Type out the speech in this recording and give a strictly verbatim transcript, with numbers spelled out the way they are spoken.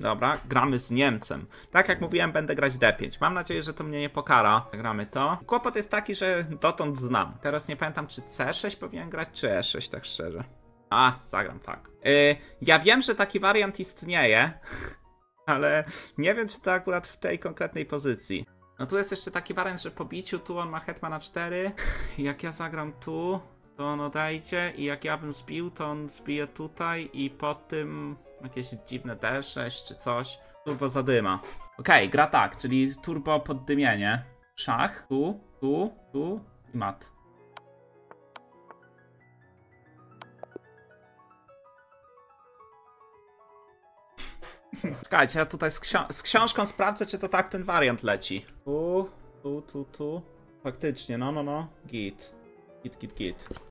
Dobra, gramy z Niemcem. Tak jak mówiłem, będę grać D pięć. Mam nadzieję, że to mnie nie pokara. Gramy to. Kłopot jest taki, że dotąd znam. Teraz nie pamiętam, czy C sześć powinien grać, czy E sześć, tak szczerze. A, zagram tak. Yy, ja wiem, że taki wariant istnieje, ale nie wiem, czy to akurat w tej konkretnej pozycji. No tu jest jeszcze taki wariant, że po biciu tu on ma hetmana cztery. Jak ja zagram tu, to on odejdzie i jak ja bym zbił, to on zbije tutaj i po tym jakieś dziwne D sześć czy coś. Turbo zadyma. Okej, okay, gra tak, czyli turbo poddymienie. Szach, tu, tu, tu i mat. Czekajcie, ja tutaj z, ksi- z książką sprawdzę, czy to tak ten wariant leci. Tu, tu, tu, tu. Faktycznie, no, no, no. Git. Git, git, git.